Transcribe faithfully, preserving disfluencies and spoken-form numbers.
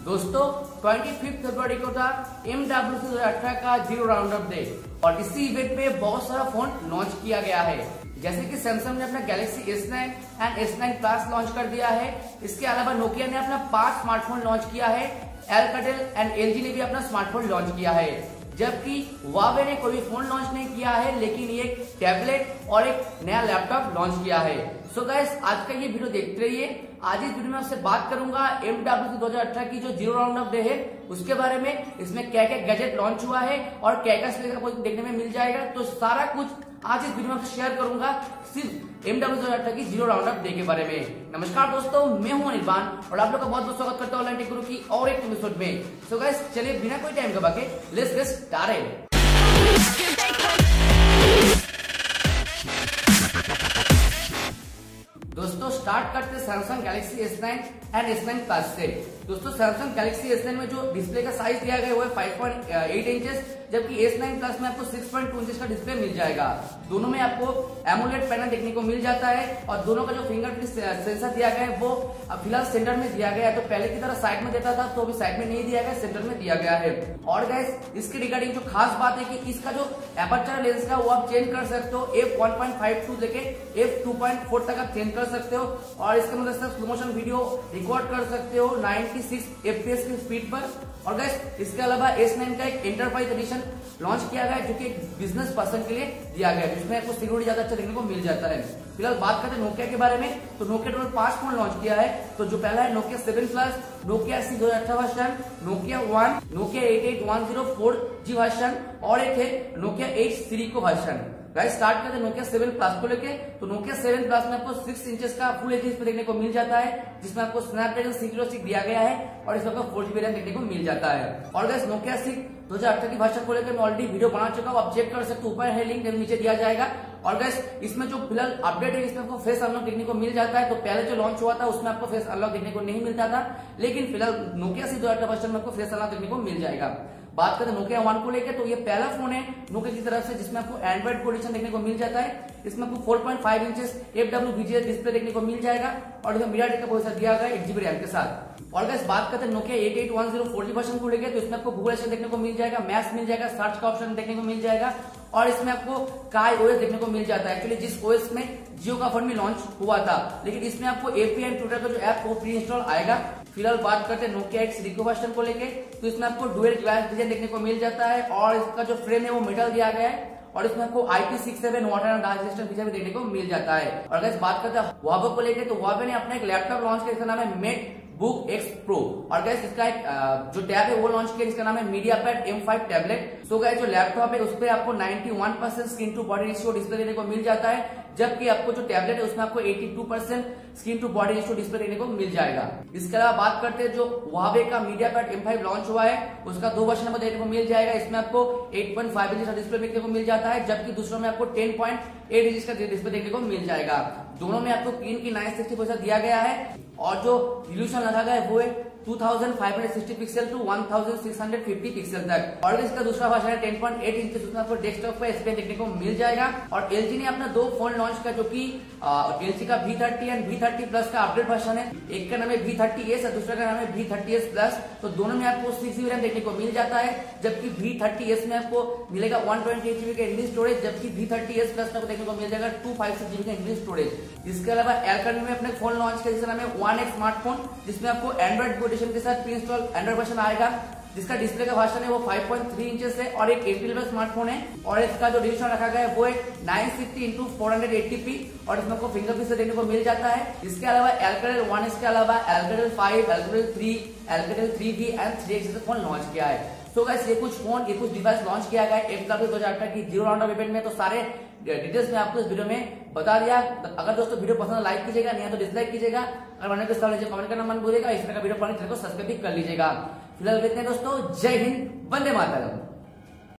दोस्तों पच्चीस फरवरी को था एम डब्ल्यू सी दो हज़ार अठारह का जीरो राउंड अप डे और इसी इवेंट पे बहुत सारा फोन लॉन्च किया गया है, जैसे कि सैमसंग ने अपना Galaxy S nine and S nine plus launch कर दिया है। इसके अलावा नोकिया ने अपना पांच स्मार्टफोन लॉन्च किया है, एल्काटेल एंड एलजी ने भी अपना स्मार्टफोन लॉन्च किया है, जबकि हुआवे ने कोई फोन लॉन्च नहीं किया है, लेकिन एक टैबलेट और एक नया लैपटॉप लॉन्च किया है। सो so गाइस, आज का ये वीडियो देखते रहिए। आज इस वीडियो में आपसे बात करूंगा एम डब्ल्यू सी दो हज़ार अठारह की जो जीरो राउंड ऑफ डे है उसके बारे में, इसमें क्या क्या गैजेट लॉन्च हुआ है और क्या क्या देखने में मिल जाएगा। तो सारा कुछ आज इस वीडियो में आपसे शेयर करूंगा, सिर्फ एम डब्ल्यू सी दो हज़ार अठारह की जीरो राउंड ऑफ डे के बारे में। नमस्कार दोस्तों, मैं हूं अनिर्बान और आप लोग का बहुत बहुत स्वागत करता हूं ऑनलाइन टेक गुरु की और एक एपिसोड में। सो गाइस, चलिए बिना कोई टाइम गवा के लेट्स गेट स्टार्टेड। दोस्तों स्टार्ट करते हैं Samsung Galaxy S nine and S nine plus से। दोस्तों सैमसंग गैलेक्सी एस नाइन में जो डिस्प्ले का साइज दिया गया है वो है फाइव पॉइंट एट इंचेस, जबकि एस नाइन प्लस में आपको सिक्स पॉइंट टू इंचेस का डिस्प्ले मिल जाएगा। दोनों में आपको एमोलेड पैनल देखने को मिल जाता है और दोनों का जो फिंगरप्रिंट सेंसर दिया गया है वो फिलहाल सेंटर में दिया गया है। तो पहले की तरह साइड में देता था, तो अभी साइड में नहीं दिया गया, सेंटर में दिया गया है। और गाइस, इसके रिगार्डिंग जो खास बात है कि इसका जो एपर्चर लेंस का वो आप चेंज कर सकते हो, F one point five to लेके एफ टू पॉइंट फोर तक आप चेंज कर सकते हो और इसके मदद से स्लो मोशन वीडियो रिकॉर्ड कर सकते हो छियानवे एफपीएस की स्पीड पर। और गाइस, इसके अलावा एस नाइन का एक एंटरप्राइज एडिशन लॉन्च किया गया है जो कि एक बिजनेस पर्सन के लिए दिया गया है, जिसमें आपको सिक्योरिटी ज्यादा अच्छा देखने को मिल जाता है। फिलहाल बात करते हैं नोकिया के बारे में। तो नोकिया टोटल पांच फोन लॉन्च किया है। तो जो पहला है Nokia seven plus, Nokia C दो हजार अठारह version, Nokia one, Nokia eight eight one zero four G version और एक है नोकिया एट सीरी को वर्जन। गाइस, स्टार्ट करते हैं नोकिया सेवन प्लस को लेके। तो नोकिया सेवन प्लस में आपको सिक्स इंचेस का फुल एच डी डिस्प्ले देखने को मिल जाता है, जिसमें आपको स्नैपड्रैगन सिक्स जीरो सिक्स दिया गया है और इसमें आपको फोर जीबी रैम देखने को मिल जाता है। और गाइस, नोकिया सिक्स दो हजार अठारह की वर्जन को लेकर मैं ऑलरेडी वीडियो बना चुका हूँ, आप चेक कर सकते हो, ऊपर है लिंक, नीचे दिया जाएगा। और गाइस, इसमें जो फिलहाल अपडेट है इसमें आपको फेस अनलॉक देखने को मिल जाता है। तो पहले जो लॉन्च हुआ था उसमें आपको फेस अनलॉक देखने को नहीं मिलता था, लेकिन फिलहाल नोकिया सी दो हजार अठारह वर्जन में आपको फेस अनलॉक देखने को मिल जाएगा। बात करें नोकिया वन को लेकर, तो ये पहला फोन है नोकिया की तरफ से जिसमें आपको एंड्रॉइड कोडिशन देखने को मिल जाता है। इसमें आपको four point five inches F W V G S display देखने को मिल जाएगा और इसमें मीडियाटेक का प्रोसेसर दिया गया है एट जीबी रैम के साथ। और गाइस, बात करते हैं Nokia eight eight one zero four G version को लेकर, तो इसमें आपको गूगल असिस्टेंट देखने को मिल जाएगा, मैप्स मिल जाएगा, सर्च का ऑप्शन देखने को मिल जाएगा और इसमें आपको काय ओएस देखने को मिल जाता है। एक्चुअली जिस ओएस में जियो का फोन भी लॉन्च हुआ था, लेकिन इसमें आपको एपीआई एंड ट्विटर का जो ऐप वो प्री इंस्टॉल आएगा। फिलहाल बात करते हैं नोकिया एट सीरी को वर्जन को लेके, तो इसमें आपको डुअल ग्लास डिजाइन देखने को मिल जाता है और इसका जो फ्रेम है वो मेटल दिया गया है और इसमें आपको I P six seven water and डार्क रेजिस्टेंट फीचर भी देखने को मिल जाता है। और अगर बात करते हैं हुआवे को लेकर, तो हुआवे ने अपना एक लैपटॉप लॉन्च किया, इसका नाम है मेट बुक एक्स प्रो। और गाइस, इसका एक जो टैब है वो लॉन्च किया जिसका नाम है MediaPad M five tablet. So guys, जो लैपटॉप है उस पर आपको ninety one percent screen to body ratio display देखने को मिल जाता है, जबकि आपको जो टैबलेट है उसमें आपको बयासी percent screen to body ratio display देखने को मिल जाएगा। इसके अलावा बात करते हैं जो हुआवे का मीडियापैड एम फाइव लॉन्च हुआ है उसका दो वर्जन में देखने को मिल जाएगा। इसमें आपको एट पॉइंट फाइव इंच का डिस्प्ले देखने को मिल जाता है, जबकि दूसरों में आपको टेन पॉइंट एट इंच का डिस्प्ले देखने को मिल जाएगा। दोनों में आपको तीन की नाइन सिक्सटी प्रोसेसर दिया गया है और जो रिजोल्यूशन लगा गया है वो है two thousand five hundred sixty pixel to one thousand six hundred fifty pixel तक। और इसका दूसरा वर्जन है टेन पॉइंट एट इंच, उसमें आपको डेस्कटॉप पे स्क्रीन देखने को मिल जाएगा। और एलजी ने अपना दो फोन लॉन्च किया जो कि एलजी का V thirty and V thirty plus का अपडेट वर्जन है। एक का नाम है वी थर्टी एस और दूसरा का नाम है वी थर्टी एस प्लस। तो दोनों में आपको सिक्स जीबी रैम देखने को मिल जाता है, जबकि वी थर्टी एस में आपको मिलेगा वन ट्वेंटी एट जीबी का इंटरनल स्टोरेज, जबकि वी थर्टी एस प्लस आपको देखने को मिल जाएगा टू फाइव सिक्स जीबी का इंटरनल स्टोरेज। इसके अलावा एल्काटेल में अपने फोन लॉन्च किया जिसका नाम है वन एक्स स्मार्टफोन, जिसमें आपको एंड्रॉइड एडिशन के साथ प्री इंस्टॉल एंड्रॉइड वर्जन आएगा, जिसका डिस्प्ले का वर्जन है वो फाइव पॉइंट थ्री इंचेस है और एक एट लेवल स्मार्टफोन है। और इसका जो रेजोल्यूशन रखा गया है वो है nine sixty into four hundred eighty P और इसमें आपको फिंगरप्रिंट से देखने को मिल जाता है। इसके अलावा एल्काटेल वन, इसके अलावा Alcatel five, Alcatel three, Alcatel three V and three X phone launch किया है। तो गाइस, ये कुछ फोन ये कुछ डिवाइस लॉन्च किया गया है एम डब्ल्यू सी दो हजार अठारह की जीरो राउंड ऑफ इवेंट में। तो सारे डिटेल्स में आपको इस वीडियो में बता दिया। अगर दोस्तों वीडियो पसंद लाइक कीजिएगा, नहीं तो डिसलाइक कीजिएगा। अगर बनाने के सवाल कमेंट करना मन भूलिएगा। इस तरह का वीडियो पाने चैनल को सब्सक्राइब भी कर लीजिएगा। फिलहाल देखते हैं दोस्तों, जय हिंद, वंदे मातरम।